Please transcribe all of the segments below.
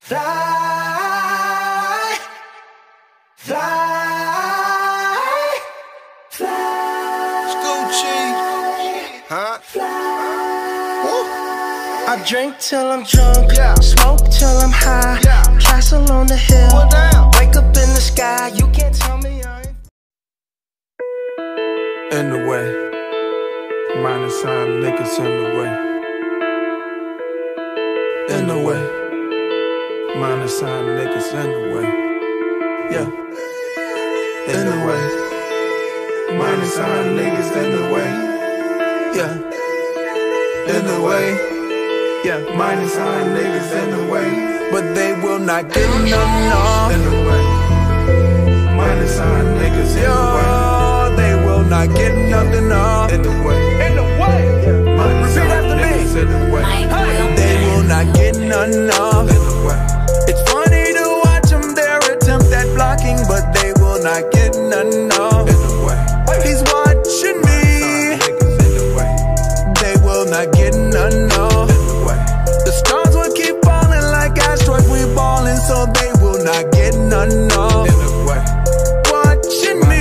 Fly, fly, fly. Scoochie, huh? I drink till I'm drunk, yeah. Smoke till I'm high, yeah. Castle on the hill, wake up in the sky. You can't tell me I ain't in the way. Minus sign niggas in the way. In the way. Minus sign niggas in the way. Yeah. In the way. Minus sign niggas in the way. Yeah. In the way. Yeah. Minus sign niggas in the way. But they will not get none off. In the way. Minus sign niggas in the way. They will not get nothing off. In the way. In the way. Yeah. Minus sign niggas in the way. They will not get none off. In the way. It's funny to watch them, their attempt at blocking, but they will not get none off. In the way. He's watching me. They will not get none off. In the way. The stars will keep falling like asteroids, we ballin', so they will not get none off. In the way. Watching me.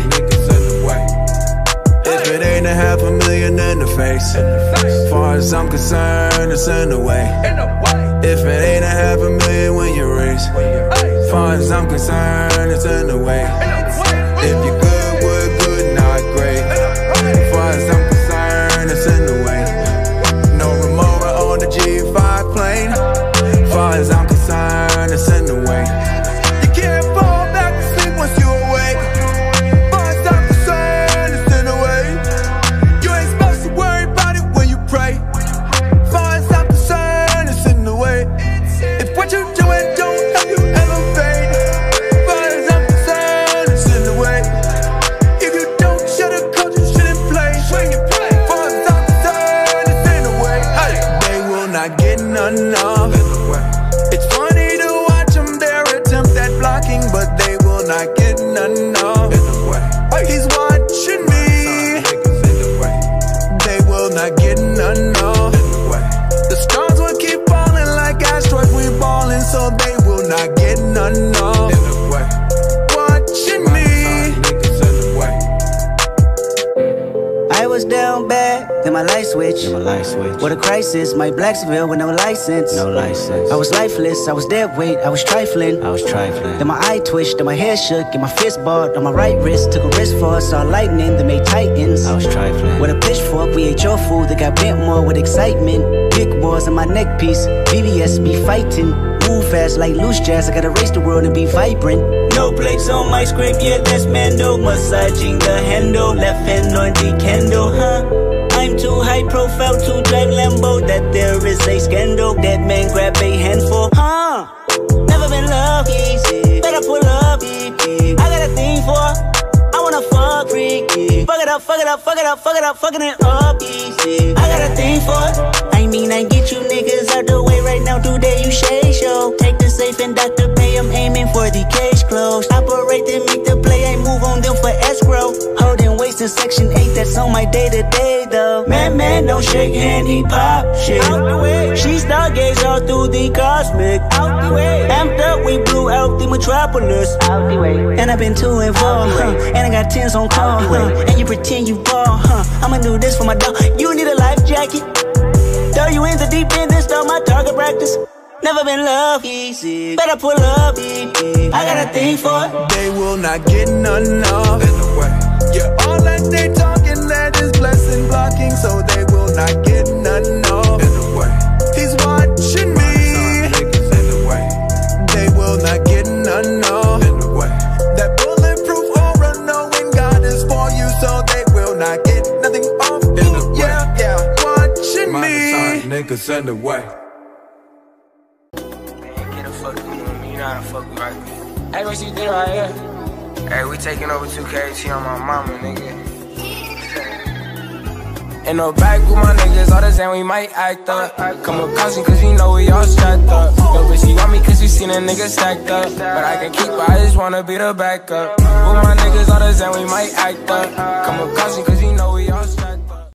If it ain't $500,000 in the face, as far as I'm concerned, it's in the way. If it ain't $500,000 when you raise, as far as I'm concerned, it's in the way. If you're good, we're good, not great. As far as I'm concerned, it's in the way. No Remora on the G5 plane. As far as I'm concerned, it's in the way. You can't fall back to sleep once you awake. As far as I'm concerned, it's in the way. You ain't supposed to worry about it when you pray. As far as I'm concerned, it's in the way. If what you doing don't help you elevate, as far as I'm concerned, it's in the way. If you don't shut a coach, you shouldn't play. As far as I'm concerned, it's in the way. They will not get none off. It's funny to watch them, their attempt at blocking, but they will not get none off. He's watching me. They will not get none off. The stars will keep falling like asteroids, we ballin', so they will not get none off. Watching me. I was down bad, then my light switch. What a crisis, my Blacksville with no license. I was lifeless, I was dead weight, I was trifling. Then my eye twitched, then my hair shook, and my fist balled on my right wrist. Took a risk for us, saw lightning, that made titans. With a pitchfork, we ate your food, that got bent more with excitement. Big wars on my neck piece, BBS be fighting. Move fast like loose jazz, I gotta race the world and be vibrant. No plates on my scrape, yeah, that's Mando. Massaging the handle, left hand on the candle, huh? I'm too high profile to drive Lambo, that there is a scandal. That man grab a handful, huh? Never been lucky, better pull up, I got a thing for, I wanna fuck freaky. Fuck it up, fuck it up, fuck it up, fuck it up, fucking it up easy. I got a thing for, I mean I get you niggas out the way right now, today you shade show. Take the safe and Dr. Pay, I'm aiming for the case closed. Operate then make the play, I move on them for escrow. Holding waist in section 8, that's on my day-to-day though. Man, don't shake hand, he pop shit. Out the way. She stargaze all through the cosmic. Out the way. Amped up, we blew out the metropolis. Out the way. And I've been too involved, and I got 10s on call, and you pretend you ball, I'ma do this for my dog. You need a life jacket. Throw you in the deep end, then start my target practice. Never been love easy, better pull up, I got a thing for it. They will not get none off. Yeah, all that they talking, that is blessing blocking, so they will not get none off. He's watching me. They will not get none off. That bulletproof aura, knowing God is for you, so they will not get nothing off. Yeah, watching me. Niggas in the way. Get a fuck with me, you know how to fuck with right. Hey, what you did right here? Hey, we taking over 2KT on my mama, nigga. In the back with my niggas, all the same, we might act up. Come with caution, cause you know we all strapped up. Yo, bitch, she want me cause she seen a nigga stacked up. But I can keep her, I just wanna be the backup. With my niggas, all the same, we might act up. Come with caution, cause you know we all strapped up.